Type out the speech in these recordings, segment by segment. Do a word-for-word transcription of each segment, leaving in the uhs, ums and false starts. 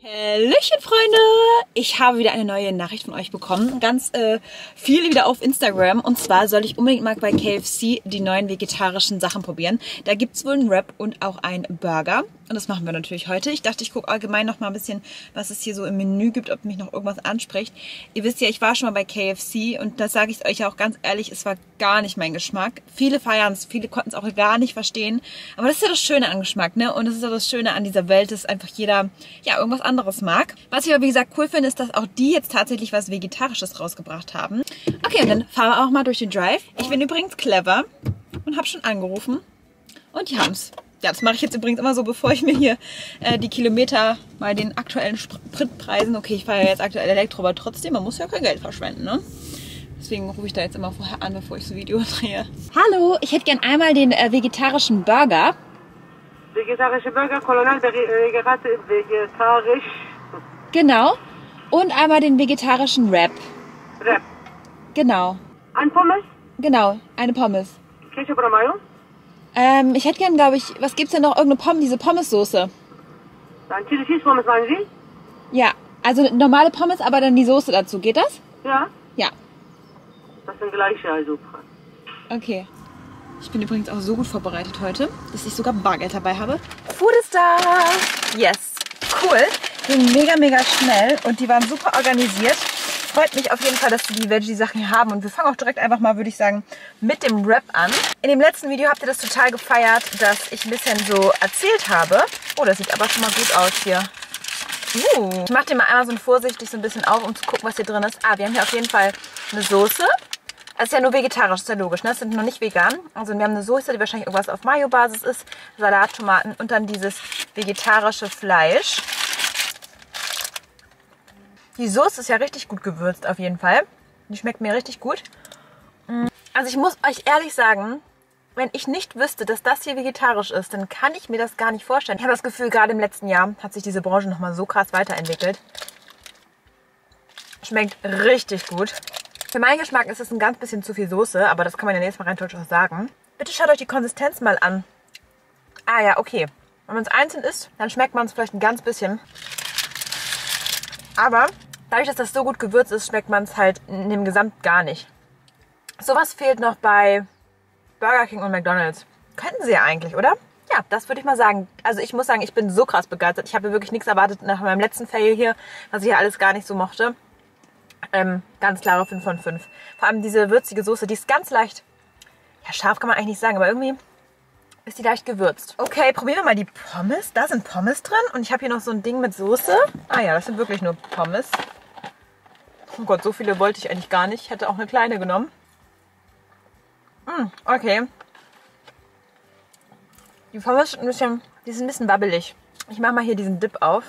Hallöchen, Freunde! Ich habe wieder eine neue Nachricht von euch bekommen. Ganz äh, viel wieder auf Instagram. Und zwar soll ich unbedingt mal bei K F C die neuen vegetarischen Sachen probieren. Da gibt es wohl einen Wrap und auch einen Burger. Und das machen wir natürlich heute. Ich dachte, ich gucke allgemein noch mal ein bisschen, was es hier so im Menü gibt, ob mich noch irgendwas anspricht. Ihr wisst ja, ich war schon mal bei K F C und das sage ich euch ja auch ganz ehrlich, es war gar nicht mein Geschmack. Viele feiern es, viele konnten es auch gar nicht verstehen. Aber das ist ja das Schöne an Geschmack, ne? Und das ist ja das Schöne an dieser Welt, dass einfach jeder ja irgendwas anderes mag. Was ich aber wie gesagt cool finde, ist, dass auch die jetzt tatsächlich was Vegetarisches rausgebracht haben. Okay, und dann fahren wir auch mal durch den Drive. Ich bin übrigens clever und habe schon angerufen. Und die haben es. Ja, das mache ich jetzt übrigens immer so, bevor ich mir hier äh, die Kilometer bei den aktuellen Spritpreisen, okay, ich fahre ja jetzt aktuell Elektro, aber trotzdem, man muss ja kein Geld verschwenden, ne? Deswegen rufe ich da jetzt immer vorher an, bevor ich das Video drehe. Hallo, ich hätte gern einmal den äh, vegetarischen Burger. Vegetarische Burger, Colonel vegetarisch. Genau. Und einmal den vegetarischen Wrap. Wrap. Genau. Ein Pommes? Genau, eine Pommes. Ketchup oder Mayo? Ähm, ich hätte gern, glaube ich, was gibt's denn noch? Irgendeine Pommes, diese Pommessoße. Dann Chili Cheese Pommes, meinen Sie? Ja, also normale Pommes, aber dann die Soße dazu. Geht das? Ja. Ja. Das sind gleiche, also. Okay. Ich bin übrigens auch so gut vorbereitet heute, dass ich sogar Bargeld dabei habe. Food ist da! Yes! Cool! Ging mega, mega schnell und die waren super organisiert. Freut mich auf jeden Fall, dass sie die Veggie-Sachen hier haben. Und wir fangen auch direkt einfach mal, würde ich sagen, mit dem Wrap an. In dem letzten Video habt ihr das total gefeiert, dass ich ein bisschen so erzählt habe. Oh, das sieht aber schon mal gut aus hier. Uh. Ich mache den mal einmal so vorsichtig so ein bisschen auf, um zu gucken, was hier drin ist. Ah, wir haben hier auf jeden Fall eine Soße. Das ist ja nur vegetarisch, ist ja logisch, ne? Das sind noch nicht vegan. Also wir haben eine Soße, die wahrscheinlich irgendwas auf Mayo-Basis ist. Salat, Tomaten und dann dieses vegetarische Fleisch. Die Soße ist ja richtig gut gewürzt auf jeden Fall. Die schmeckt mir richtig gut. Also ich muss euch ehrlich sagen, wenn ich nicht wüsste, dass das hier vegetarisch ist, dann kann ich mir das gar nicht vorstellen. Ich habe das Gefühl, gerade im letzten Jahr hat sich diese Branche nochmal so krass weiterentwickelt. Schmeckt richtig gut. Für meinen Geschmack ist es ein ganz bisschen zu viel Soße, aber das kann man ja nächstes Mal rein auch sagen. Bitte schaut euch die Konsistenz mal an. Ah ja, okay. Wenn man es einzeln isst, dann schmeckt man es vielleicht ein ganz bisschen. Aber dadurch, dass das so gut gewürzt ist, schmeckt man es halt in dem Gesamt gar nicht. Sowas fehlt noch bei Burger King und McDonald's. Könnten sie ja eigentlich, oder? Ja, das würde ich mal sagen. Also ich muss sagen, ich bin so krass begeistert. Ich habe wirklich nichts erwartet nach meinem letzten Fail hier, was ich ja alles gar nicht so mochte. Ähm, ganz klare fünf von fünf. Vor allem diese würzige Soße, die ist ganz leicht, ja scharf kann man eigentlich nicht sagen, aber irgendwie ist die leicht gewürzt. Okay, probieren wir mal die Pommes. Da sind Pommes drin und ich habe hier noch so ein Ding mit Soße. Ah ja, das sind wirklich nur Pommes. Oh Gott, so viele wollte ich eigentlich gar nicht. Ich hätte auch eine kleine genommen. Mm, okay. Die Pommes sind ein bisschen, die sind ein bisschen wabbelig. Ich mache mal hier diesen Dip auf.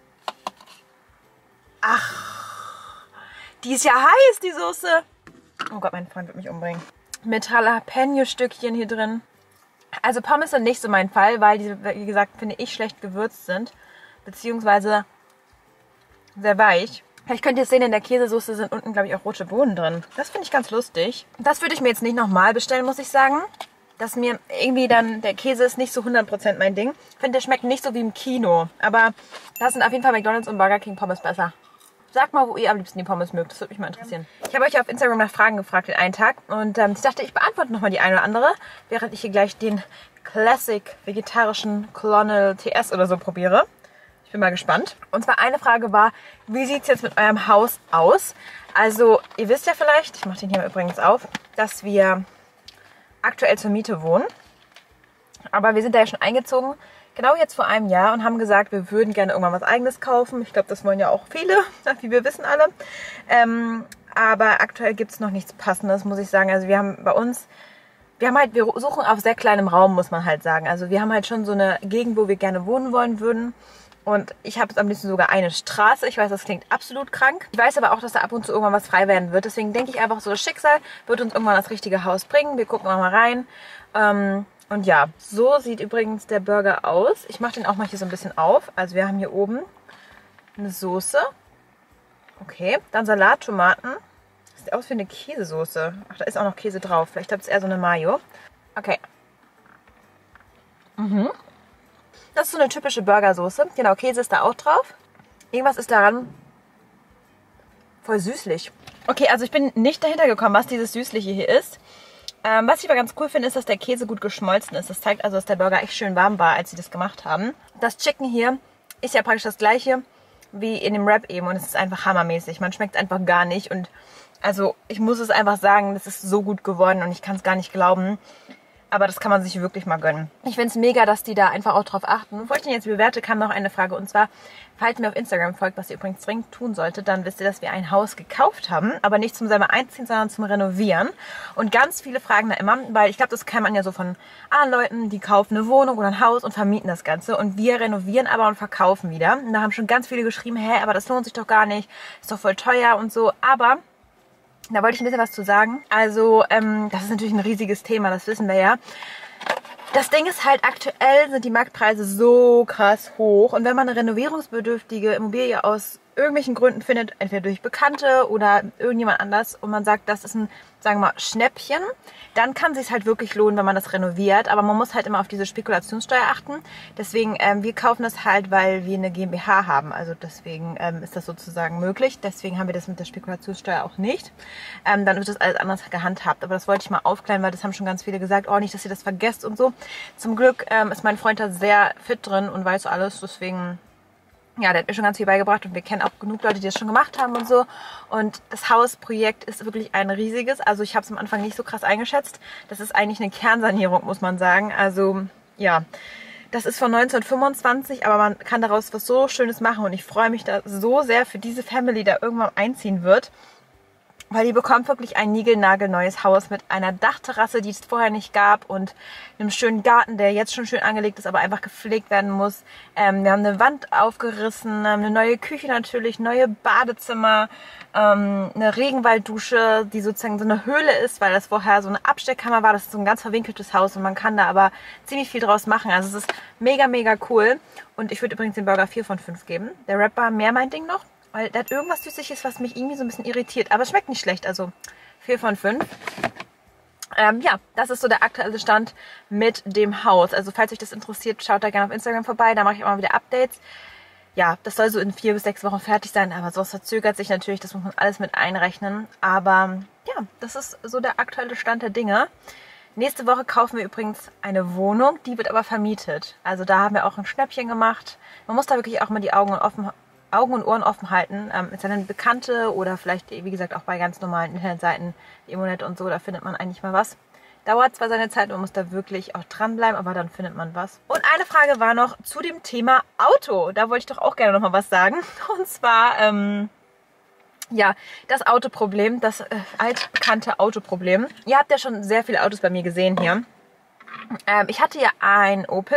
Ach. Die ist ja heiß, die Soße. Oh Gott, mein Freund wird mich umbringen. Mit Jalapeno-Stückchen hier drin. Also Pommes sind nicht so mein Fall, weil die, wie gesagt, finde ich, schlecht gewürzt sind. Beziehungsweise sehr weich. Vielleicht könnt ihr es sehen, in der Käsesoße sind unten, glaube ich, auch rote Bohnen drin. Das finde ich ganz lustig. Das würde ich mir jetzt nicht nochmal bestellen, muss ich sagen. Dass mir irgendwie dann, der Käse ist nicht so hundert Prozent mein Ding. Ich finde, der schmeckt nicht so wie im Kino. Aber das sind auf jeden Fall McDonald's und Burger King Pommes besser. Sagt mal, wo ihr am liebsten die Pommes mögt. Das würde mich mal interessieren. Ich habe euch auf Instagram nach Fragen gefragt den einen Tag. Und ähm, ich dachte, ich beantworte nochmal die eine oder andere, während ich hier gleich den Classic vegetarischen Colonel T S oder so probiere. Ich bin mal gespannt. Und zwar eine Frage war, wie sieht es jetzt mit eurem Haus aus? Also, ihr wisst ja vielleicht, ich mache den hier übrigens auf, dass wir aktuell zur Miete wohnen. Aber wir sind da ja schon eingezogen. Genau jetzt vor einem Jahr und haben gesagt, wir würden gerne irgendwann was Eigenes kaufen. Ich glaube, das wollen ja auch viele, wie wir wissen alle. Ähm, aber aktuell gibt es noch nichts Passendes, muss ich sagen. Also wir haben bei uns, wir haben halt, wir suchen auf sehr kleinem Raum, muss man halt sagen. Also wir haben halt schon so eine Gegend, wo wir gerne wohnen wollen würden. Und ich habe jetzt am liebsten sogar eine Straße. Ich weiß, das klingt absolut krank. Ich weiß aber auch, dass da ab und zu irgendwann was frei werden wird. Deswegen denke ich einfach, so das Schicksal wird uns irgendwann das richtige Haus bringen. Wir gucken mal rein. Ähm, Und ja, so sieht übrigens der Burger aus. Ich mache den auch mal hier so ein bisschen auf. Also wir haben hier oben eine Soße. Okay, dann Salat, Tomaten. Das sieht aus wie eine Käsesoße. Ach, da ist auch noch Käse drauf. Vielleicht habt ihr eher so eine Mayo. Okay. Mhm. Das ist so eine typische Burgersoße. Genau, Käse ist da auch drauf. Irgendwas ist daran voll süßlich. Okay, also ich bin nicht dahinter gekommen, was dieses Süßliche hier ist. Ähm, was ich aber ganz cool finde, ist, dass der Käse gut geschmolzen ist. Das zeigt also, dass der Burger echt schön warm war, als sie das gemacht haben. Das Chicken hier ist ja praktisch das gleiche wie in dem Wrap eben und es ist einfach hammermäßig. Man schmeckt es einfach gar nicht und also ich muss es einfach sagen, das ist so gut geworden und ich kann es gar nicht glauben. Aber das kann man sich wirklich mal gönnen. Ich finde es mega, dass die da einfach auch drauf achten. Bevor ich den jetzt bewerte, kam noch eine Frage. Und zwar, falls ihr mir auf Instagram folgt, was ihr übrigens dringend tun solltet, dann wisst ihr, dass wir ein Haus gekauft haben. Aber nicht zum selber einziehen, sondern zum Renovieren. Und ganz viele fragen da immer, weil ich glaube, das kennt man ja so von anderen Leuten, die kaufen eine Wohnung oder ein Haus und vermieten das Ganze. Und wir renovieren aber und verkaufen wieder. Und da haben schon ganz viele geschrieben, hä, aber das lohnt sich doch gar nicht. Ist doch voll teuer und so. Aber da wollte ich ein bisschen was zu sagen. Also, ähm, das ist natürlich ein riesiges Thema, das wissen wir ja. Das Ding ist halt, aktuell sind die Marktpreise so krass hoch. Und wenn man eine renovierungsbedürftige Immobilie aus irgendwelchen Gründen findet, entweder durch Bekannte oder irgendjemand anders, und man sagt, das ist ein, sagen wir mal, Schnäppchen, dann kann es sich halt wirklich lohnen, wenn man das renoviert. Aber man muss halt immer auf diese Spekulationssteuer achten. Deswegen, ähm, wir kaufen das halt, weil wir eine GmbH haben. Also deswegen ähm, ist das sozusagen möglich. Deswegen haben wir das mit der Spekulationssteuer auch nicht. Ähm, dann wird das alles anders gehandhabt. Aber das wollte ich mal aufklären, weil das haben schon ganz viele gesagt, oh, nicht, dass ihr das vergesst und so. Zum Glück ähm, ist mein Freund da sehr fit drin und weiß alles. Deswegen, ja, der hat mir schon ganz viel beigebracht und wir kennen auch genug Leute, die das schon gemacht haben und so. Und das Hausprojekt ist wirklich ein riesiges. Also ich habe es am Anfang nicht so krass eingeschätzt. Das ist eigentlich eine Kernsanierung, muss man sagen. Also ja, das ist von neunzehnhundertfünfundzwanzig, aber man kann daraus was so Schönes machen. Und ich freue mich da so sehr für diese Family, die da irgendwann einziehen wird. Weil die bekommt wirklich ein niegelnagelneues Haus mit einer Dachterrasse, die es vorher nicht gab und einem schönen Garten, der jetzt schon schön angelegt ist, aber einfach gepflegt werden muss. Ähm, wir haben eine Wand aufgerissen, eine neue Küche natürlich, neue Badezimmer, ähm, eine Regenwalddusche, die sozusagen so eine Höhle ist, weil das vorher so eine Absteckkammer war. Das ist so ein ganz verwinkeltes Haus und man kann da aber ziemlich viel draus machen. Also es ist mega, mega cool. Und ich würde übrigens den Burger vier von fünf geben. Der Wrap war mehr mein Ding noch. Weil der hat irgendwas Süßliches, was mich irgendwie so ein bisschen irritiert. Aber es schmeckt nicht schlecht, also vier von fünf. Ähm, ja, das ist so der aktuelle Stand mit dem Haus. Also falls euch das interessiert, schaut da gerne auf Instagram vorbei. Da mache ich immer wieder Updates. Ja, das soll so in vier bis sechs Wochen fertig sein. Aber sowas verzögert sich natürlich. Das muss man alles mit einrechnen. Aber ja, das ist so der aktuelle Stand der Dinge. Nächste Woche kaufen wir übrigens eine Wohnung. Die wird aber vermietet. Also da haben wir auch ein Schnäppchen gemacht. Man muss da wirklich auch mal die Augen offen Augen und Ohren offen halten. Ähm, mit seinen Bekannte oder vielleicht, wie gesagt, auch bei ganz normalen Internetseiten, Immonet und so, da findet man eigentlich mal was. Dauert zwar seine Zeit, man muss da wirklich auch dranbleiben, aber dann findet man was. Und eine Frage war noch zu dem Thema Auto. Da wollte ich doch auch gerne noch mal was sagen. Und zwar, ähm, ja, das Autoproblem, das äh, altbekannte Autoproblem. Ihr habt ja schon sehr viele Autos bei mir gesehen hier. Ähm, ich hatte ja ein Opel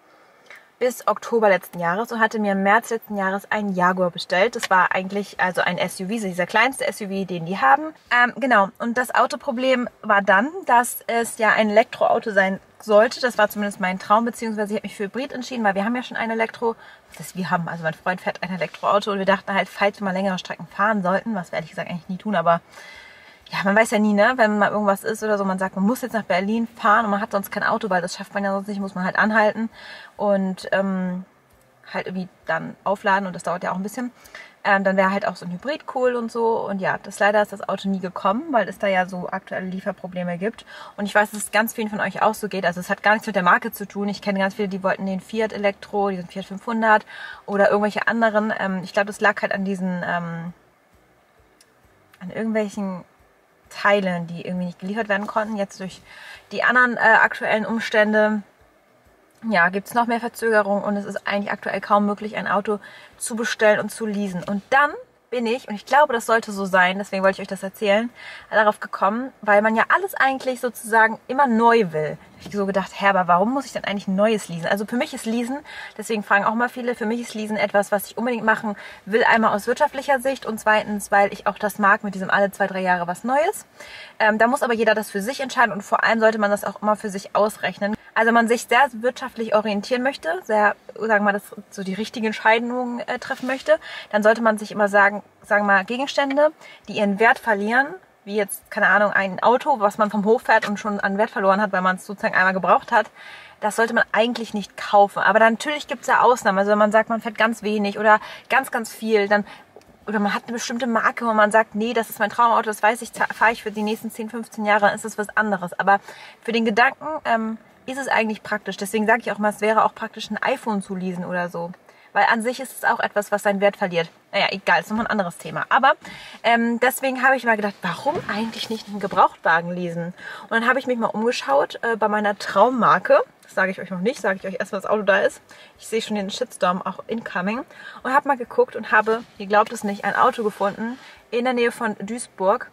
bis Oktober letzten Jahres und hatte mir im März letzten Jahres einen Jaguar bestellt. Das war eigentlich also ein S U V, so dieser kleinste S U V, den die haben. Ähm, genau, und das Autoproblem war dann, dass es ja ein Elektroauto sein sollte. Das war zumindest mein Traum, beziehungsweise ich habe mich für Hybrid entschieden, weil wir haben ja schon ein Elektro, das wir haben, also mein Freund fährt ein Elektroauto und wir dachten halt, falls wir mal längere Strecken fahren sollten, was wir ehrlich gesagt eigentlich nie tun, aber ja, man weiß ja nie, ne, wenn mal irgendwas ist oder so, man sagt, man muss jetzt nach Berlin fahren und man hat sonst kein Auto, weil das schafft man ja sonst nicht, muss man halt anhalten und ähm, halt irgendwie dann aufladen und das dauert ja auch ein bisschen. Ähm, dann wäre halt auch so ein Hybrid cool und so und ja, das leider ist das Auto nie gekommen, weil es da ja so aktuelle Lieferprobleme gibt und ich weiß, dass es ganz vielen von euch auch so geht, also es hat gar nichts mit der Marke zu tun. Ich kenne ganz viele, die wollten den Fiat Elektro, diesen Fiat fünfhundert oder irgendwelche anderen. Ähm, ich glaube, das lag halt an diesen, ähm, an irgendwelchen Teilen, die irgendwie nicht geliefert werden konnten. Jetzt durch die anderen äh, aktuellen Umstände, ja, gibt es noch mehr Verzögerungen und es ist eigentlich aktuell kaum möglich, ein Auto zu bestellen und zu leasen. Und dann bin ich, und ich glaube, das sollte so sein, deswegen wollte ich euch das erzählen, darauf gekommen, weil man ja alles eigentlich sozusagen immer neu will. Ich habe so gedacht, hä, aber warum muss ich denn eigentlich ein neues leasen? Also für mich ist Leasen, deswegen fragen auch mal viele, für mich ist Leasen etwas, was ich unbedingt machen will, einmal aus wirtschaftlicher Sicht und zweitens, weil ich auch das mag mit diesem alle zwei, drei Jahre was Neues. Ähm, da muss aber jeder das für sich entscheiden und vor allem sollte man das auch immer für sich ausrechnen. Also man sich sehr wirtschaftlich orientieren möchte, sehr, sagen wir mal, das, so die richtigen Entscheidungen äh, treffen möchte, dann sollte man sich immer sagen, sagen wir mal, Gegenstände, die ihren Wert verlieren, wie jetzt, keine Ahnung, ein Auto, was man vom Hof fährt und schon an Wert verloren hat, weil man es sozusagen einmal gebraucht hat, das sollte man eigentlich nicht kaufen. Aber natürlich gibt es ja Ausnahmen. Also wenn man sagt, man fährt ganz wenig oder ganz, ganz viel, dann oder man hat eine bestimmte Marke, wo man sagt, nee, das ist mein Traumauto, das weiß ich, fahre ich für die nächsten zehn, fünfzehn Jahre, dann ist das was anderes. Aber für den Gedanken ähm, ist es eigentlich praktisch. Deswegen sage ich auch mal, es wäre auch praktisch, ein iPhone zu leasen oder so. Weil an sich ist es auch etwas, was seinen Wert verliert. Naja, egal, ist nochmal ein anderes Thema. Aber ähm, deswegen habe ich mal gedacht, warum eigentlich nicht einen Gebrauchtwagen leasen? Und dann habe ich mich mal umgeschaut äh, bei meiner Traummarke. Das sage ich euch noch nicht, sage ich euch erst, wenn das Auto da ist. Ich sehe schon den Shitstorm auch incoming. Und habe mal geguckt und habe, ihr glaubt es nicht, ein Auto gefunden in der Nähe von Duisburg,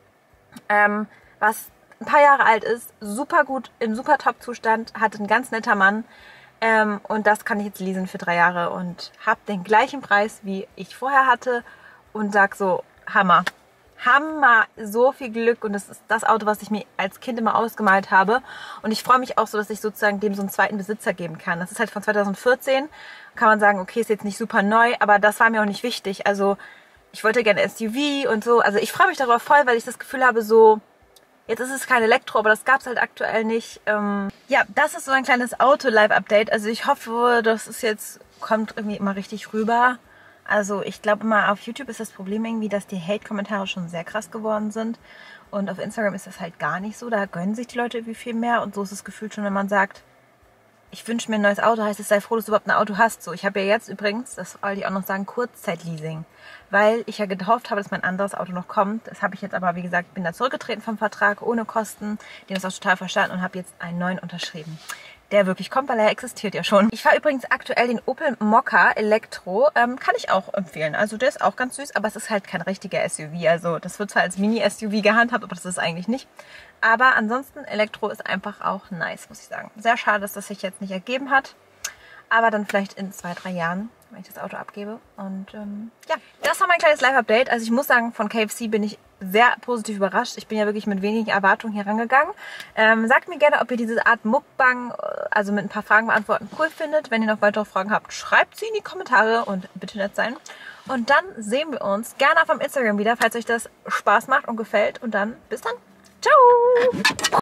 ähm, was ein paar Jahre alt ist, super gut, im super Top-Zustand, hatte ein ganz netter Mann. Ähm, und das kann ich jetzt leasen für drei Jahre und habe den gleichen Preis, wie ich vorher hatte und sag so, Hammer. Hammer, so viel Glück und das ist das Auto, was ich mir als Kind immer ausgemalt habe und ich freue mich auch so, dass ich sozusagen dem so einen zweiten Besitzer geben kann. Das ist halt von zweitausendvierzehn, kann man sagen, okay, ist jetzt nicht super neu, aber das war mir auch nicht wichtig. Also ich wollte gerne S U V und so, also ich freue mich darüber voll, weil ich das Gefühl habe, so jetzt ist es kein Elektro, aber das gab es halt aktuell nicht. Ähm, ja, das ist so ein kleines Auto-Live-Update. Also ich hoffe, das ist jetzt, kommt irgendwie immer richtig rüber. Also ich glaube immer, auf YouTube ist das Problem irgendwie, dass die Hate-Kommentare schon sehr krass geworden sind. Und auf Instagram ist das halt gar nicht so. Da gönnen sich die Leute irgendwie viel mehr. Und so ist das Gefühl schon, wenn man sagt, ich wünsche mir ein neues Auto, heißt es, sei froh, dass du überhaupt ein Auto hast. So, ich habe ja jetzt übrigens, das wollte ich auch noch sagen, Kurzzeitleasing. Weil ich ja gehofft habe, dass mein anderes Auto noch kommt. Das habe ich jetzt aber, wie gesagt, bin da zurückgetreten vom Vertrag, ohne Kosten. Den ist auch total verstanden und habe jetzt einen neuen unterschrieben. Der wirklich kommt, weil er existiert ja schon. Ich fahre übrigens aktuell den Opel Mokka Elektro. Ähm, kann ich auch empfehlen. Also der ist auch ganz süß, aber es ist halt kein richtiger S U V. Also das wird zwar als Mini-S U V gehandhabt, aber das ist eigentlich nicht. Aber ansonsten, Elektro ist einfach auch nice, muss ich sagen. Sehr schade, dass das sich jetzt nicht ergeben hat. Aber dann vielleicht in zwei, drei Jahren, wenn ich das Auto abgebe. Und ähm, ja, das war mein kleines Live-Update. Also ich muss sagen, von K F C bin ich sehr positiv überrascht. Ich bin ja wirklich mit wenigen Erwartungen hier rangegangen. Ähm, sagt mir gerne, ob ihr diese Art Mukbang, also mit ein paar Fragen beantworten, cool findet. Wenn ihr noch weitere Fragen habt, schreibt sie in die Kommentare und bitte nett sein. Und dann sehen wir uns gerne auf dem Instagram wieder, falls euch das Spaß macht und gefällt. Und dann bis dann. Ciao!